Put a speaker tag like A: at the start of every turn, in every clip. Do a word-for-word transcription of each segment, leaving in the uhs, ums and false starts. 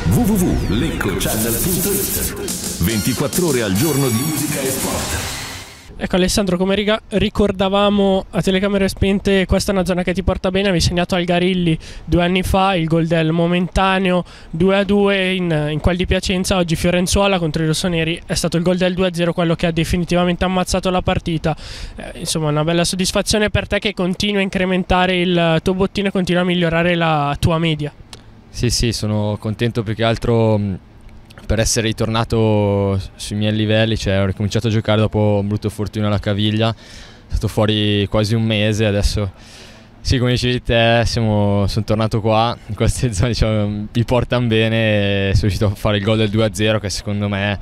A: w w w punto lecco channel punto it. ventiquattro ore al giorno di musica e sport.
B: Ecco Alessandro, come riga- ricordavamo a telecamere spente, questa è una zona che ti porta bene. Avevi segnato al Garilli due anni fa il gol del momentaneo due a due in, in quel di Piacenza. Oggi Fiorenzuola contro i rossoneri è stato il gol del due a zero, quello che ha definitivamente ammazzato la partita. Eh, insomma, una bella soddisfazione per te, che continua a incrementare il tuo bottino e continua a migliorare la tua media.
C: Sì, sì, sono contento più che altro per essere ritornato sui miei livelli. Cioè, ho ricominciato a giocare dopo un brutto infortunio alla caviglia, sono stato fuori quasi un mese, adesso sì, come dicevi te, siamo, sono tornato qua, in queste zone diciamo, mi portano bene e sono riuscito a fare il gol del due a zero che secondo me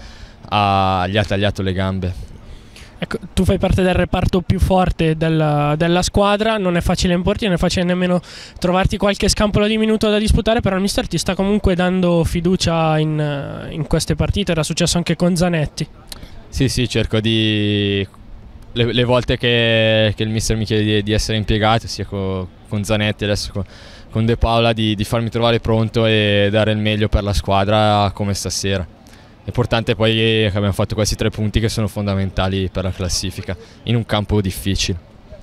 C: ha, gli ha tagliato le gambe.
B: Ecco, tu fai parte del reparto più forte della, della squadra, non è facile importi, non è facile nemmeno trovarti qualche scampolo di minuto da disputare, però il mister ti sta comunque dando fiducia in, in queste partite. Era successo anche con Zanetti.
C: Sì, sì, cerco di... Le, le volte che, che il mister mi chiede di, di essere impiegato, sia con, con Zanetti, adesso con, con De Paola, di, di farmi trovare pronto e dare il meglio per la squadra come stasera. L'importante poi è che abbiamo fatto questi tre punti che sono fondamentali per la classifica in un campo difficile.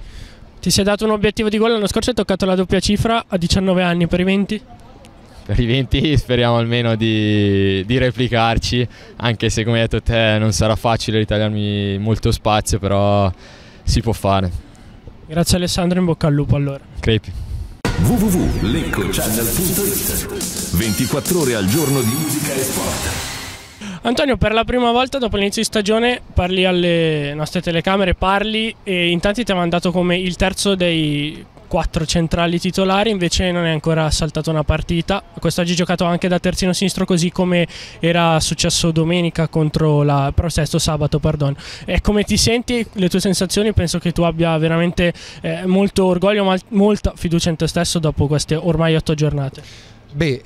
B: Ti sei dato un obiettivo di gol, l'anno scorso hai toccato la doppia cifra a diciannove anni, per i venti?
C: Per i venti speriamo almeno di, di replicarci, anche se come hai detto te non sarà facile ritagliarmi molto spazio, però si può fare.
B: Grazie Alessandro, in bocca al lupo allora.
C: Crepi.
A: w w w punto lecco channel punto it. ventiquattro ore al giorno di musica e sport.
B: Antonio, per la prima volta dopo l'inizio di stagione parli alle nostre telecamere, parli e in tanti ti ha mandato come il terzo dei quattro centrali titolari, invece non è ancora saltato una partita. Quest'oggi giocato anche da terzino sinistro, così come era successo domenica contro la però sesto sabato, perdono. E come ti senti, le tue sensazioni? Penso che tu abbia veramente eh, molto orgoglio, mal- molta fiducia in te stesso dopo queste ormai otto giornate.
D: Beh,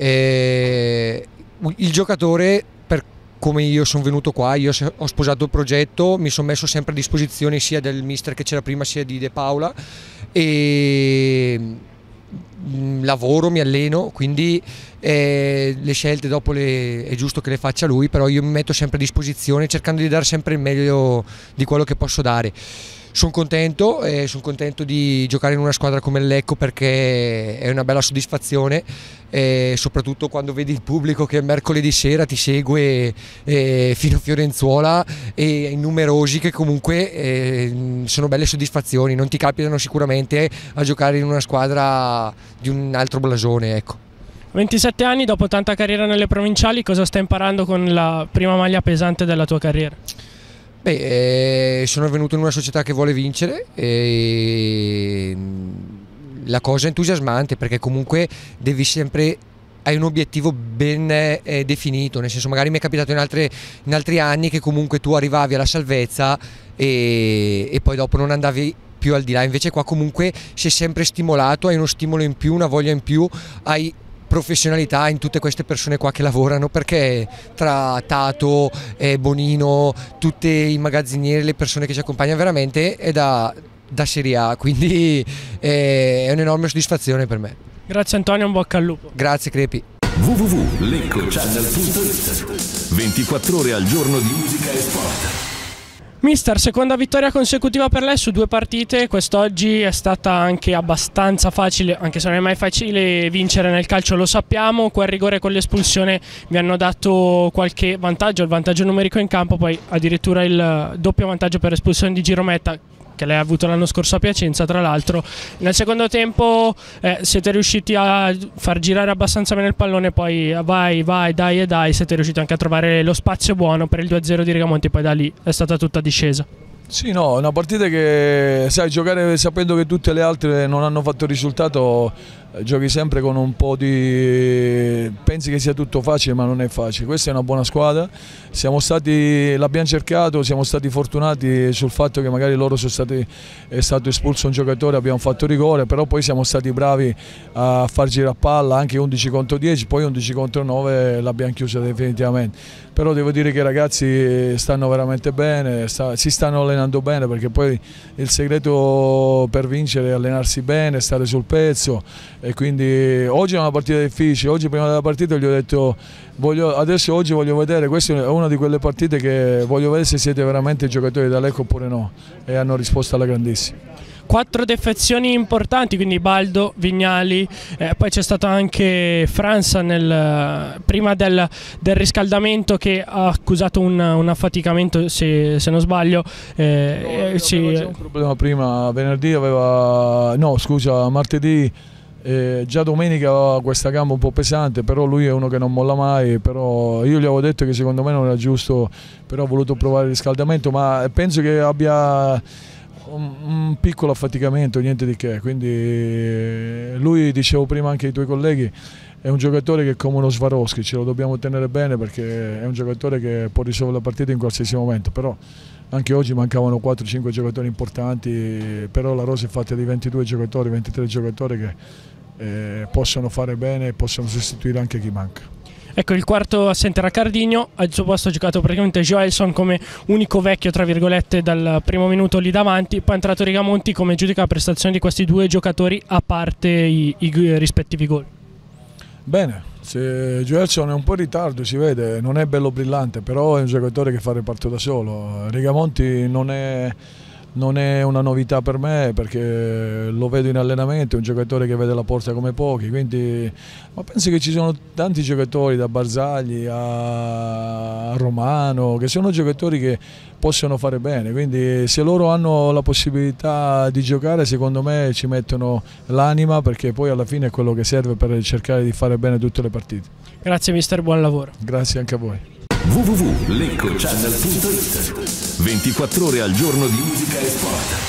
D: eh, il giocatore, per come io sono venuto qua, io ho sposato il progetto, mi sono messo sempre a disposizione sia del mister che c'era prima sia di De Paola e lavoro, mi alleno, quindi eh, le scelte dopo le, è giusto che le faccia lui, però io mi metto sempre a disposizione cercando di dare sempre il meglio di quello che posso dare. Sono contento, eh, sono contento di giocare in una squadra come il Lecco perché è una bella soddisfazione, eh, soprattutto quando vedi il pubblico che mercoledì sera ti segue eh, fino a Fiorenzuola e in numerosi, che comunque eh, sono belle soddisfazioni, non ti capitano sicuramente a giocare in una squadra di un altro blasone, ecco.
B: ventisette anni, dopo tanta carriera nelle provinciali, cosa stai imparando con la prima maglia pesante della tua carriera?
D: Beh, eh, sono venuto in una società che vuole vincere e la cosa è entusiasmante perché comunque devi sempre, hai un obiettivo ben eh, definito, nel senso magari mi è capitato in, altre, in altri anni che comunque tu arrivavi alla salvezza e, e poi dopo non andavi più al di là, invece qua comunque sei sempre stimolato, hai uno stimolo in più, una voglia in più, hai professionalità in tutte queste persone qua che lavorano, perché tra Tato, eh, Bonino, tutti i magazzinieri, le persone che ci accompagnano, veramente è da, da Serie A, quindi eh, è un'enorme soddisfazione per me.
B: Grazie Antonio, un bocca al lupo.
D: Grazie Crepi.
A: w w w punto lecco channel punto it. ventiquattro ore al giorno di musica e sport.
B: Mister, seconda vittoria consecutiva per lei su due partite. Quest'oggi è stata anche abbastanza facile, anche se non è mai facile vincere nel calcio, lo sappiamo. Quel rigore con l'espulsione vi hanno dato qualche vantaggio, il vantaggio numerico in campo, poi addirittura il doppio vantaggio per espulsione di Girometta, che lei ha avuto l'anno scorso a Piacenza tra l'altro. Nel secondo tempo eh, siete riusciti a far girare abbastanza bene il pallone, poi vai, vai, dai e dai, siete riusciti anche a trovare lo spazio buono per il due a zero di Rigamonti, poi da lì è stata tutta discesa.
E: Sì, no, è una partita che, sai, giocare sapendo che tutte le altre non hanno fatto risultato, giochi sempre con un po' di... pensi che sia tutto facile, ma non è facile. Questa è una buona squadra, siamo stati, l'abbiamo cercato, siamo stati fortunati sul fatto che magari loro sono stati, è stato espulso un giocatore, abbiamo fatto rigore, però poi siamo stati bravi a far girare palla, anche undici contro dieci, poi undici contro nove l'abbiamo chiusa definitivamente. Però devo dire che i ragazzi stanno veramente bene, sta, si stanno allenando allenando bene, perché poi il segreto per vincere è allenarsi bene, stare sul pezzo, e quindi oggi è una partita difficile. Oggi prima della partita gli ho detto voglio, adesso oggi voglio vedere, questa è una di quelle partite che voglio vedere se siete veramente giocatori da Lecco oppure no, e hanno risposto alla grandissima.
B: Quattro defezioni importanti, quindi Baldo, Vignali, eh, poi c'è stato anche Franza nel, prima del, del riscaldamento, che ha accusato un, un affaticamento, se, se non sbaglio. Eh,
E: no,
B: sì.
E: C'è un problema prima, venerdì aveva, no scusa, martedì, eh, già domenica aveva questa gamba un po' pesante, però lui è uno che non molla mai, però io gli avevo detto che secondo me non era giusto, però ho voluto provare il riscaldamento, ma penso che abbia un piccolo affaticamento, niente di che, quindi lui, dicevo prima anche ai tuoi colleghi, è un giocatore che è come uno Swarovski, ce lo dobbiamo tenere bene perché è un giocatore che può risolvere la partita in qualsiasi momento, però anche oggi mancavano quattro cinque giocatori importanti, però la rosa è fatta di ventidue giocatori, ventitré giocatori che eh, possono fare bene e possono sostituire anche chi manca.
B: Ecco, il quarto assente era Cardigno, al suo posto ha giocato praticamente Joelson come unico vecchio tra virgolette dal primo minuto lì davanti, poi è entrato Rigamonti. Come giudica la prestazione di questi due giocatori a parte i, i rispettivi gol?
E: Bene, se Joelson è un po' in ritardo, si vede, non è bello brillante, però è un giocatore che fa reparto da solo. Rigamonti non è... non è una novità per me perché lo vedo in allenamento, è un giocatore che vede la porta come pochi, quindi, ma penso che ci sono tanti giocatori, da Barzagli a Romano, che sono giocatori che possono fare bene, quindi se loro hanno la possibilità di giocare, secondo me ci mettono l'anima, perché poi alla fine è quello che serve per cercare di fare bene tutte le partite.
B: Grazie mister, buon lavoro.
E: Grazie anche a voi.
A: w w w punto lecco channel punto it ventiquattro ore al giorno di musica e sport.